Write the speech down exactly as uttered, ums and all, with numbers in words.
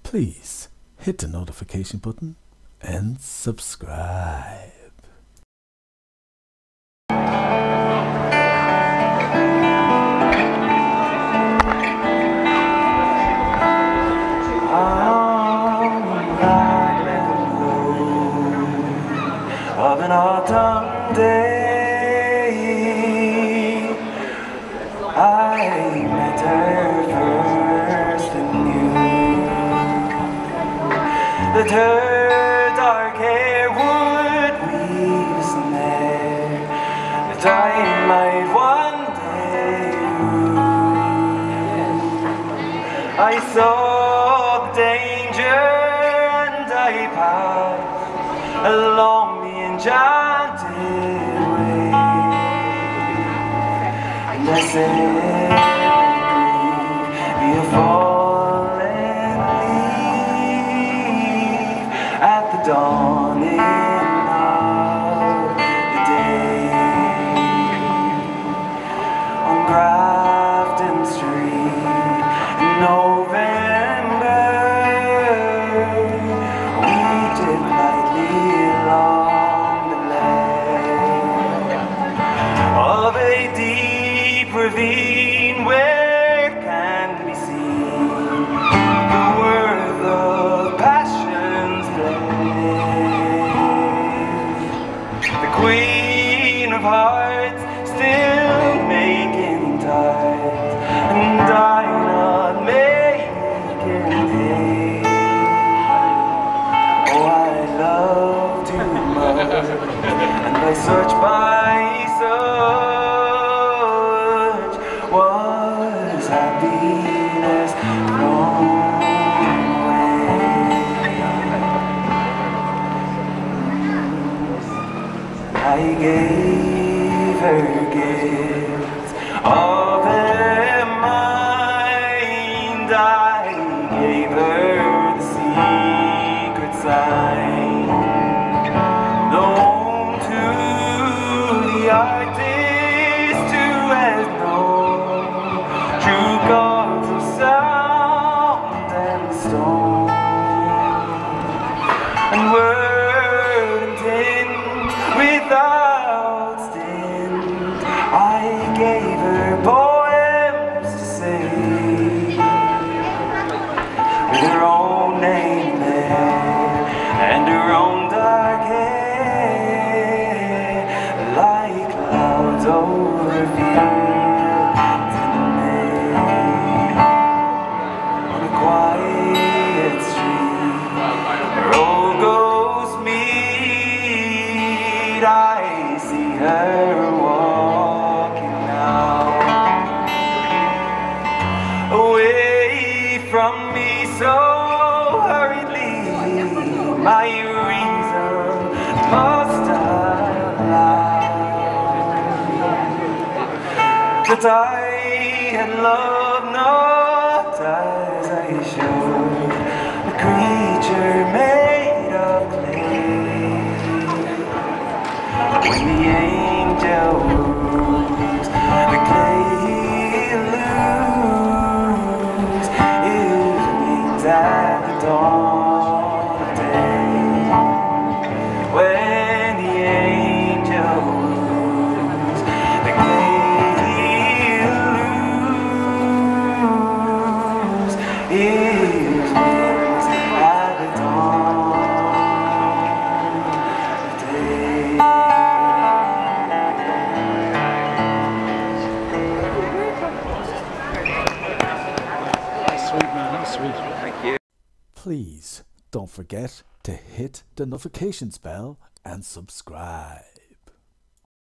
Please hit the notification button and subscribe. On Raglan Road of an autumn day, I met her first anew. That her dark hair would weave a snare that I might one day woo. I saw the danger and I passed along the enchanted way, and I said, be a fallen leaf at the dawning of the day. On Grafton Street in November, we did lightly along the ledge of a deep ravine where can be seen the worth of passion's pledge. The Queen of Hearts still making tarts, and I not making hay. Oh, I love too much, and by such by such was happiness thrown away. I gave her gifts of her mind. I gave her the secret sign known to the artist who has known true gods of sound and stone, and word and tint without stint. I gave her poems to say, with her own name there and her own dark hair, like clouds over fields in May. On a quiet street where old ghosts meet, I see her walking now, away from me so hurriedly. My reason must allow that I had loved not as I should, a creature made of clay. When the angel moves, the clay lose his wings at the dawn of day. When the angel moves, the clay lose his wings at the dawn of day. Sweet man, that's sweet. Thank you. Please don't forget to hit the notifications bell and subscribe.